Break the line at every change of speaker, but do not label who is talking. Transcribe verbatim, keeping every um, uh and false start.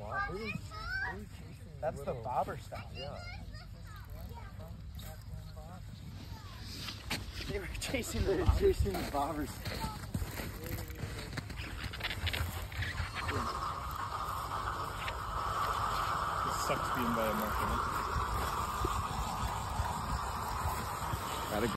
what? Who was, who was chasing
That's
little,
the bobber style.
Yeah.
They were chasing the
They were
bobber.
chasing the bobbers.
It sucks being by a market.